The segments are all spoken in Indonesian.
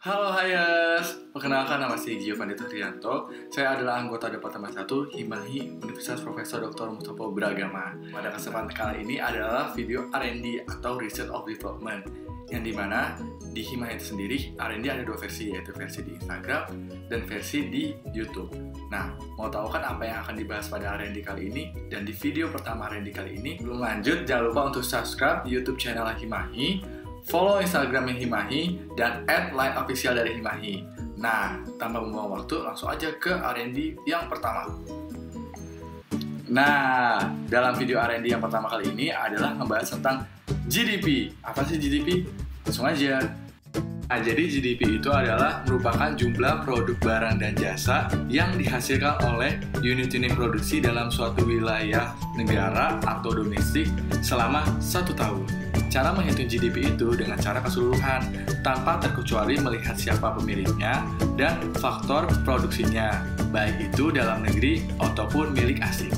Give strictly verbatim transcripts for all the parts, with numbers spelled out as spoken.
Halo Hayas, perkenalkan nama saya Giovanni Trianto. Saya adalah anggota Departemen satu Himahi Universitas Profesor Doktor Mustopo Beragama. Pada kesempatan kali ini adalah video R and D atau Research of Development, yang dimana di Himahi itu sendiri R and D ada dua versi, yaitu versi di Instagram dan versi di YouTube. Nah, mau tahu kan apa yang akan dibahas pada R and D kali ini? Dan di video pertama R and D kali ini, belum lanjut, jangan lupa untuk subscribe YouTube channel Himahi, follow Instagramnya Himahi, dan add line official dari Himahi. Nah, tanpa membuang waktu, langsung aja ke R and D yang pertama. Nah, dalam video R and D yang pertama kali ini adalah membahas tentang G D P. Apa sih G D P? Langsung aja. Nah, jadi G D P itu adalah merupakan jumlah produk barang dan jasa yang dihasilkan oleh unit-unit produksi dalam suatu wilayah negara atau domestik selama satu tahun. Cara menghitung G D P itu dengan cara keseluruhan, tanpa terkecuali melihat siapa pemiliknya dan faktor produksinya, baik itu dalam negeri ataupun milik asing.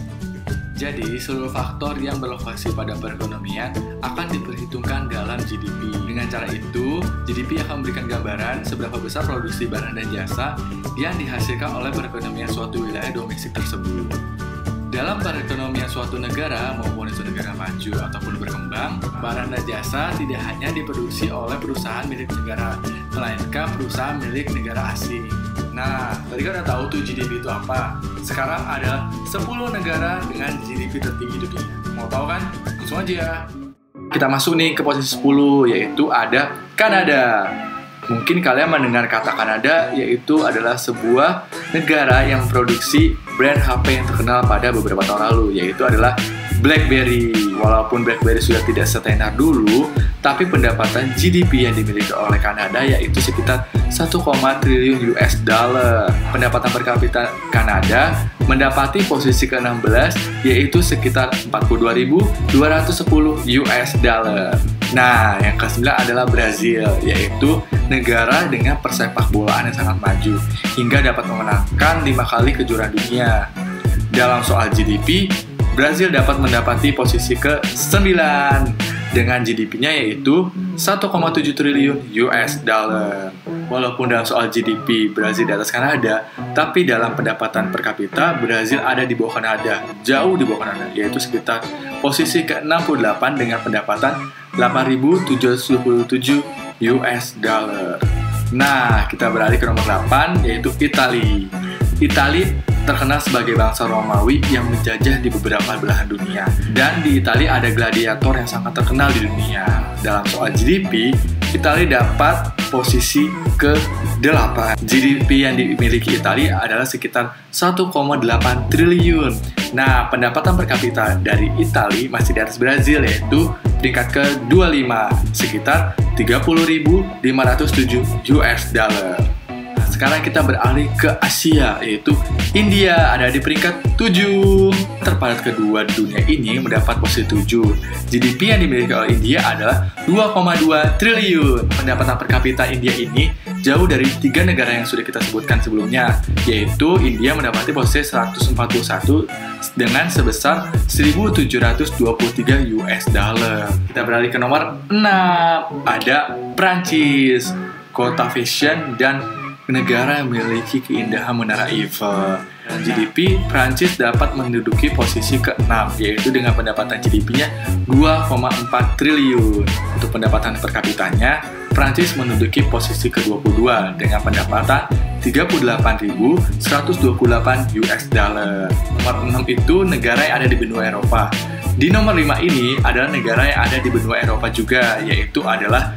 Jadi, seluruh faktor yang berlokasi pada perekonomian akan diperhitungkan dalam G D P. Dengan cara itu, G D P akan memberikan gambaran seberapa besar produksi barang dan jasa yang dihasilkan oleh perekonomian suatu wilayah domestik tersebut. Dalam perekonomian suatu negara maupun itu negara maju ataupun berkembang, barang dan jasa tidak hanya diproduksi oleh perusahaan milik negara, melainkan perusahaan milik negara asing. Nah, tadi kan udah tahu tuh G D P itu apa. Sekarang ada sepuluh negara dengan G D P tertinggi dunia. Mau tahu kan? Langsung aja. Kita masuk nih ke posisi sepuluh, yaitu ada Kanada. Mungkin kalian mendengar kata Kanada, yaitu adalah sebuah negara yang memproduksi brand H P yang terkenal pada beberapa tahun lalu, yaitu adalah BlackBerry. Walaupun BlackBerry sudah tidak setenar dulu, tapi pendapatan G D P yang dimiliki oleh Kanada yaitu sekitar satu koma triliun U S dollar. Pendapatan per kapita Kanada mendapati posisi ke enam belas, yaitu sekitar empat puluh dua ribu dua ratus sepuluh U S dollar. Nah, yang kesembilan adalah Brazil, yaitu negara dengan persepak bolaan yang sangat maju, hingga dapat memenangkan lima kali kejuaraan dunia. Dalam soal G D P, Brazil dapat mendapati posisi ke sembilan dengan G D P-nya yaitu satu koma tujuh triliun U S dollar. Walaupun dalam soal G D P Brazil di atas Kanada, tapi dalam pendapatan per kapita Brazil ada di bawah Kanada, jauh di bawah Kanada, yaitu sekitar posisi ke enam puluh delapan dengan pendapatan delapan ribu tujuh ratus dua puluh tujuh U S dollar. Nah, kita beralih ke nomor delapan, yaitu Italia. Italia terkenal sebagai bangsa Romawi yang menjajah di beberapa belahan dunia. Dan di Italia ada gladiator yang sangat terkenal di dunia. Dalam soal G D P, Italia dapat posisi ke delapan. G D P yang dimiliki Italia adalah sekitar satu koma delapan triliun. Nah, pendapatan per kapita dari Italia masih di atas Brazil, yaitu peringkat ke dua puluh lima, sekitar tiga puluh ribu lima ratus tujuh U S dollar. Sekarang kita beralih ke Asia, yaitu India ada di peringkat tujuh. Terpadat kedua di dunia ini mendapat posisi tujuh. G D P yang dimiliki oleh India adalah dua koma dua triliun. Pendapatan per kapita India ini jauh dari tiga negara yang sudah kita sebutkan sebelumnya, yaitu India mendapati posisi seratus empat puluh satu dengan sebesar seribu tujuh ratus dua puluh tiga U S dollar. Kita beralih ke nomor enam, ada Prancis, kota fashion dan negara yang memiliki keindahan Menara Eiffel. G D P Prancis dapat menduduki posisi keenam, yaitu dengan pendapatan G D P-nya dua koma empat triliun. Untuk pendapatan per kapitanya, Prancis menduduki posisi ke dua puluh dua dengan pendapatan tiga puluh delapan ribu seratus dua puluh delapan U S dollar. Nomor enam itu negara yang ada di benua Eropa. Di nomor lima ini adalah negara yang ada di benua Eropa juga, yaitu adalah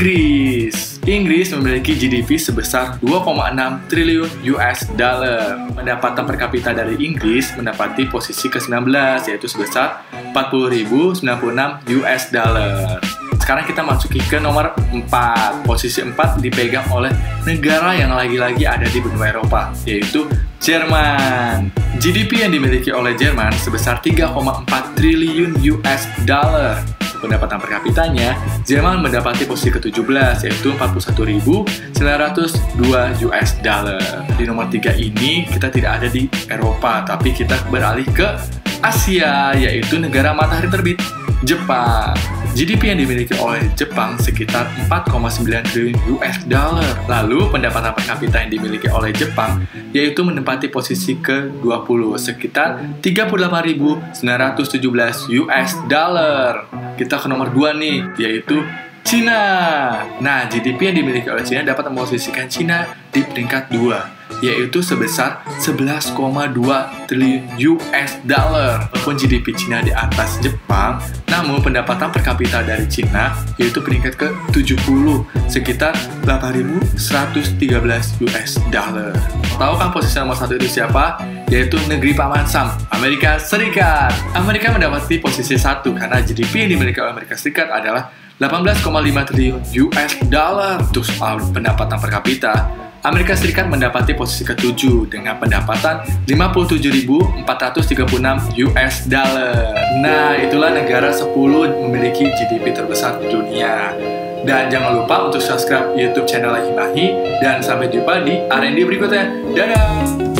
Inggris. Inggris memiliki G D P sebesar dua koma enam triliun U S dollar. Pendapatan per kapita dari Inggris mendapati posisi ke sembilan belas, yaitu sebesar empat puluh ribu sembilan puluh enam U S dollar. Sekarang kita masuki ke nomor empat. Posisi empat dipegang oleh negara yang lagi-lagi ada di benua Eropa, yaitu Jerman. G D P yang dimiliki oleh Jerman sebesar tiga koma empat triliun U S dollar. Pendapatan per kapitanya, Jerman mendapati posisi ke tujuh belas, yaitu empat puluh satu ribu sembilan ratus dua U S dollar. Di nomor tiga ini, kita tidak ada di Eropa, tapi kita beralih ke Asia, yaitu negara matahari terbit. Jepang. G D P yang dimiliki oleh Jepang sekitar empat koma sembilan triliun U S dollar. Lalu pendapatan per kapita yang dimiliki oleh Jepang yaitu menempati posisi ke dua puluh sekitar tiga puluh delapan ribu sembilan ratus tujuh belas U S dollar. Kita ke nomor dua nih, yaitu Cina. Nah, G D P yang dimiliki oleh Cina dapat memposisikan Cina di peringkat dua, yaitu sebesar sebelas koma dua triliun U S dollar. Walaupun G D P Cina di atas Jepang, namun pendapatan per kapita dari Cina yaitu peringkat ke tujuh puluh, sekitar delapan ribu seratus tiga belas U S dollar. Tahu kan posisi nomor satu itu siapa? Yaitu negeri Paman Sam, Amerika Serikat. Amerika mendapati posisi satu karena G D P yang dimiliki oleh Amerika Serikat adalah delapan belas koma lima triliun U S dollar. Untuk soal pendapatan per kapita, Amerika Serikat mendapati posisi ketujuh dengan pendapatan lima puluh tujuh ribu empat ratus tiga puluh enam U S dollar. Nah, itulah negara sepuluh memiliki G D P terbesar di dunia. Dan jangan lupa untuk subscribe YouTube channel Himahi, dan sampai jumpa di R and D berikutnya. Dadah!